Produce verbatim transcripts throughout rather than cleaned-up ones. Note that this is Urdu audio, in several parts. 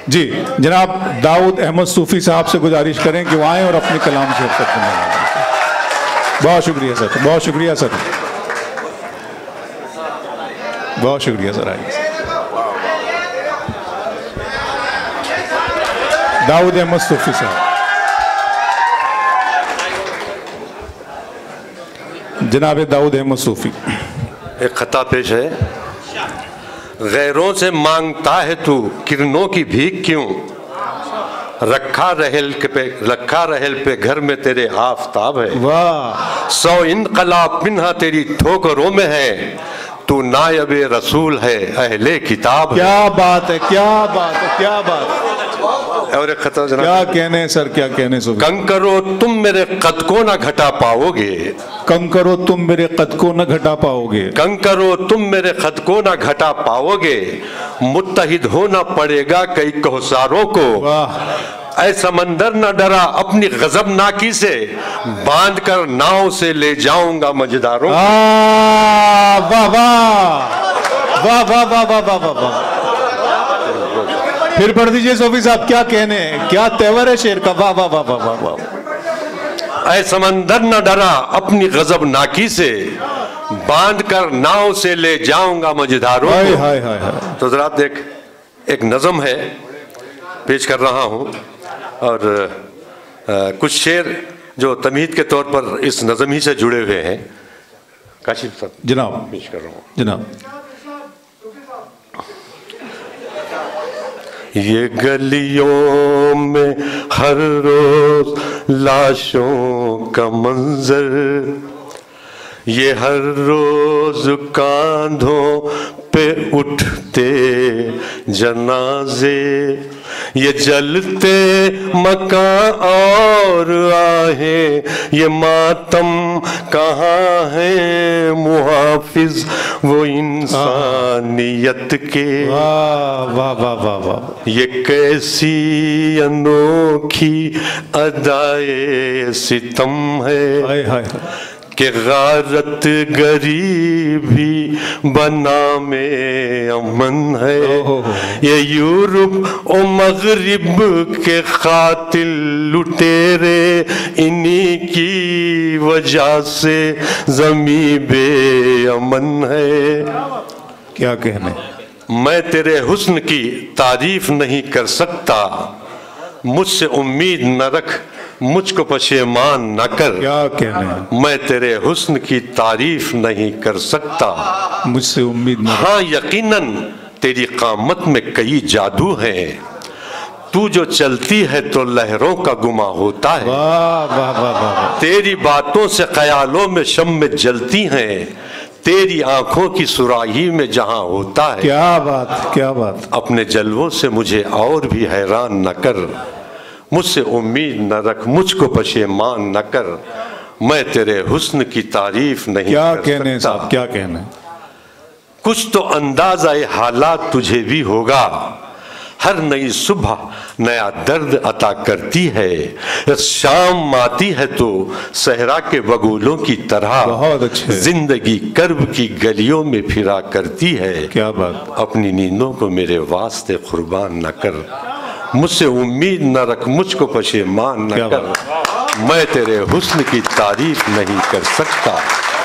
جی جناب داؤد احمد صوفی صاحب سے گزارش کریں کہ وہ آئیں اور اپنے کلام سے شرکت کریں۔ بہت شکریہ سر، بہت شکریہ سر، بہت شکریہ سر۔ آئیے داؤد احمد صوفی صاحب۔ جناب داؤد احمد صوفی۔ ایک خطا پیش ہے۔ غیروں سے مانگتا ہے تو کرنوں کی بھیک کیوں، رکھا رحل پہ رکھا رحل پہ گھر میں تیرے آفتاب ہے، واہ سو انقلاب پنہا تیری ٹھوکروں میں ہے، تو نائب رسول ہے اہل کتاب ہے۔ کیا بات ہے، کیا بات ہے، کیا بات ہے، اور ایک خطا جناب، کیا کہنے سر، کیا کہنے صوفی۔ کم کرو تم میرے قد کو نہ گھٹا پاؤ گے، کم کرو تم میرے قد کو نہ گھٹا پاؤ گے، کم کرو تم میرے قد کو نہ گھٹا پاؤ گے، متحد ہونا پڑے گا کئی کوثاروں کو، واہ اے سمندر نہ ڈرا اپنی غضب ناکی سے، باندھ کر ناؤ سے لے جاؤں گا مجداروں کو۔ آہ، واہ واہ واہ واہ واہ واہ واہ واہ واہ۔ پھر پڑھ دیجئے صوفی صاحب، کیا کہنے ہیں، کیا تیور ہے شعر کا، واہ واہ واہ واہ واہ واہ۔ اے سمندر نہ ڈرا اپنی غضب ناکی سے، باندھ کر ناؤ سے لے جاؤں گا مجداروں ہائے کو۔ ہائے ہائے ہائے۔ تو ذرا دیکھ، ایک نظم ہے پیش کر رہا ہوں، اور کچھ شعر جو تمہید کے طور پر اس نظم ہی سے جڑے ہوئے ہیں، کاشف صاحب جناب پیش کر رہا ہوں۔ جناب۔ یہ گلیوں میں ہر روز لاشوں کا منظر، یہ ہر روز کاندھوں پہ اٹھتے جنازے، یہ جلتے مکان اور آہیں، یہ ماتم کہاں ہے محافظ وہ انسانیت کے۔ واہ واہ واہ واہ واہ۔ یہ کیسی انوکھی ادائے ستم ہے ہائے ہائے ہائے۔ کہ غارت گری بھی بنا میں امن ہے، یہ یورپ و مغرب کے قاتل لٹیرے، انہی کی وجہ سے زمیں بے امن ہے۔ کیا کہنے، میں تیرے حسن کی تعریف نہیں کر سکتا، مجھ سے امید نہ رکھ، مجھ کو پشیمان نہ کر۔ کیا کہنے، میں تیرے حسن کی تعریف نہیں کر سکتا، مجھ سے امید نہ رکھ۔ ہاں یقیناً تیری قامت میں کئی جادو ہیں، تو جو چلتی ہے تو لہروں کا گما ہوتا ہے، واہ واہ واہ واہ۔ تیری باتوں سے خیالوں میں شمع جلتی ہیں، تیری آنکھوں کی سراہی میں جہاں ہوتا ہے۔ کیا بات، کیا بات۔ اپنے جلووں سے مجھے اور بھی حیران نہ کر، مجھ سے امید نہ رکھ، مجھ کو پشیمان نہ کر، میں تیرے حسن کی تعریف نہیں کیا کر کہنے سکتا۔ صاحب، کیا کہنے۔ کچھ تو اندازہ حالات تجھے بھی ہوگا، ہر نئی صبح نیا درد عطا کرتی ہے، شام آتی ہے تو صحرا کے بگولوں کی طرح بہت اچھے، زندگی کرب کی گلیوں میں پھرا کرتی ہے۔ کیا بات۔ اپنی نیندوں کو میرے واسطے قربان نہ کر، مجھ سے امید نہ رکھ، مجھ کو پشیمان نہ کر، میں تیرے حسن کی تعریف نہیں کر سکتا۔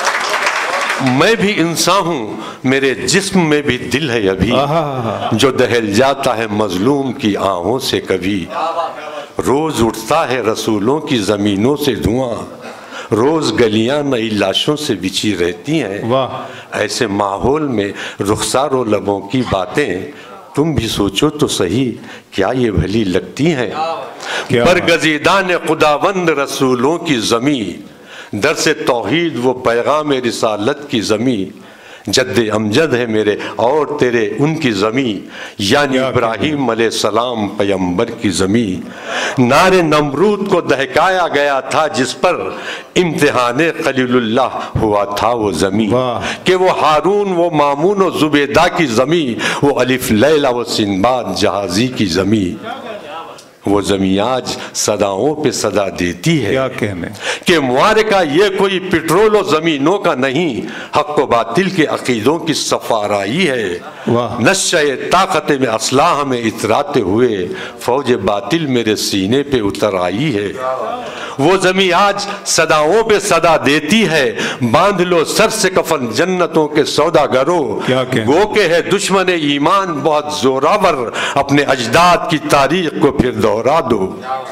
میں بھی انسان ہوں، میرے جسم میں بھی دل ہے ابھی، جو دہل جاتا ہے مظلوم کی آہوں سے کبھی۔ روز اٹھتا ہے رسولوں کی زمینوں سے دھواں، روز گلیاں نئی لاشوں سے بچھی رہتی ہیں۔ ایسے ماحول میں رخسار و لبوں کی باتیں تم بھی سوچو تو صحیح، کیا یہ بھلی لگتی ہیں؟ برگزیدان خداوند رسولوں کی زمین، درس توحید وہ پیغام رسالت کی زمین، جد امجد ہے میرے اور تیرے ان کی زمین، یعنی ابراہیم علیہ السلام پیغمبر کی زمین۔ نار نمرود کو دہکایا گیا تھا جس پر امتحان خلیل اللہ ہوا تھا وہ زمین، کہ وہ ہارون وہ مامون و زبیدہ کی زمین، وہ الف لیلہ و سنباد جہازی کی زمین۔ وہ زمین آج صداؤں پہ صدا دیتی ہے کیا کہنے کہ معارکہ یہ کوئی پٹرول و زمینوں کا نہیں، حق و باطل کے عقیدوں کی سفارائی ہے۔ واہ نشہ طاقت میں اسلحہ میں اتراتے ہوئے فوج باطل میرے سینے پہ اتر آئی ہے۔ وہ زمین آج صداؤں پہ صدا دیتی ہے، باندھ لو سر سے کفن جنتوں کے سوداگروں، کیا کہنے گو کہ ہے دشمن ایمان بہت زوراور، اپنے اجداد کی تاریخ کو پھر دہرا دو۔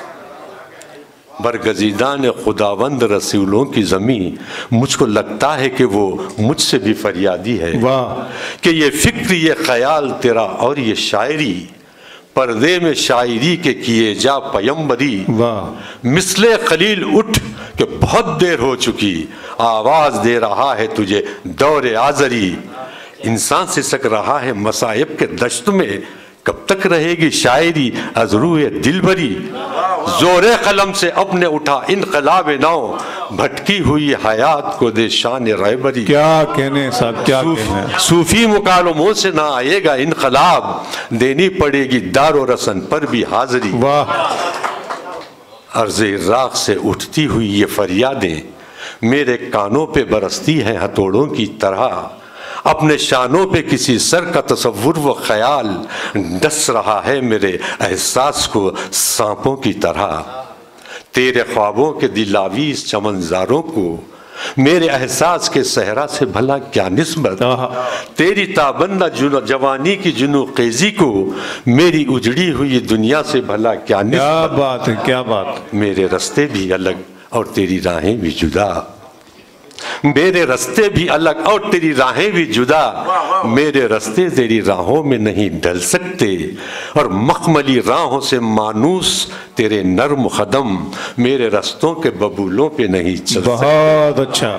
برگزیدان خداوند رسولوں کی زمین، مجھ کو لگتا ہے کہ وہ مجھ سے بھی فریادی ہے واہ کہ یہ فکر، یہ خیال تیرا اور یہ شاعری، پردے میں شاعری کے کیے جا پیمبری، واہ مثل خلیل اٹھ کہ بہت دیر ہو چکی، آواز دے رہا ہے تجھے دور آزری، انسان سے سک رہا ہے مصائب کے دشت میں، کب تک رہے گی شاعری از روح دل بری، زور قلم سے اپنے اٹھا انقلاب نو، بھٹکی ہوئی حیات کو دے شان رہبری۔ کیا کہنے صاحب کیا کہنے صوفی مکالموں سے نہ آئے گا انقلاب، دینی پڑے گی دار و رسن پر بھی حاضری۔ واہ عرض راغ سے اٹھتی ہوئی یہ فریادیں میرے کانوں پہ برستی ہیں ہتھوڑوں کی طرح، اپنے شانوں پہ کسی سر کا تصور و خیال ڈس رہا ہے میرے احساس کو سانپوں کی طرح، تیرے خوابوں کے دلاویز چمنزاروں کو میرے احساس کے صحرا سے بھلا کیا نسبت، تیری تابندہ جوانی کی جنو خیزی کو میری اجڑی ہوئی دنیا سے بھلا کیا نسبت۔ کیا بات ہے کیا بات، میرے رستے بھی الگ اور تیری راہیں بھی جدا، میرے رستے بھی الگ اور تیری راہیں بھی جدا، میرے رستے تیری راہوں میں نہیں ڈل سکتے، اور مخملی راہوں سے مانوس تیرے نرم قدم میرے رستوں کے ببولوں پہ نہیں چل سکتے۔ بہت اچھا۔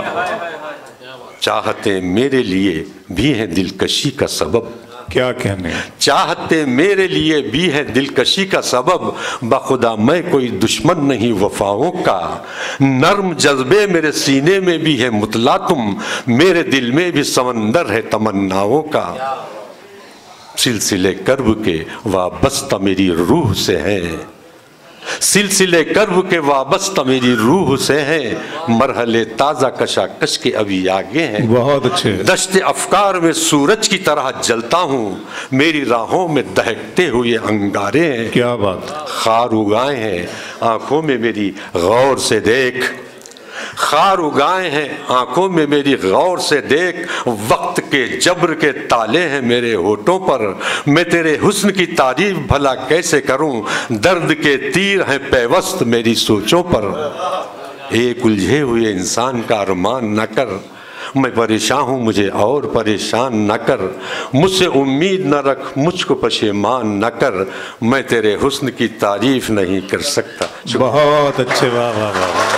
چاہتے میرے لیے بھی ہیں دلکشی کا سبب، کیا کہنے چاہتے میرے لیے بھی ہے دلکشی کا سبب، بخدا میں کوئی دشمن نہیں وفاؤں کا، نرم جذبے میرے سینے میں بھی ہے مطلع تم، میرے دل میں بھی سمندر ہے تمناؤں کا، سلسلے کرب کے وابستہ میری روح سے ہیں، سلسلے کرب کے وابستہ میری روح سے ہیں، مرحلے تازہ کشاکش کے ابھی آگے ہیں، بہت اچھے، دشت افکار میں سورج کی طرح جلتا ہوں، میری راہوں میں دہکتے ہوئے انگارے ہیں، کیا بات، خار اگائے ہیں آنکھوں میں میری غور سے دیکھ، خار اگائے ہیں آنکھوں میں میری غور سے دیکھ، وقت کے جبر کے تالے ہیں میرے ہونٹوں پر، میں تیرے حسن کی تعریف بھلا کیسے کروں، درد کے تیر ہیں پیوست میری سوچوں پر، ایک الجھے ہوئے انسان کا ارمان نہ کر، میں پریشان ہوں مجھے اور پریشان نہ کر، مجھ سے امید نہ رکھ مجھ کو پشیمان نہ کر، میں تیرے حسن کی تعریف نہیں کر سکتا۔ بہت اچھے، واہ واہ واہ۔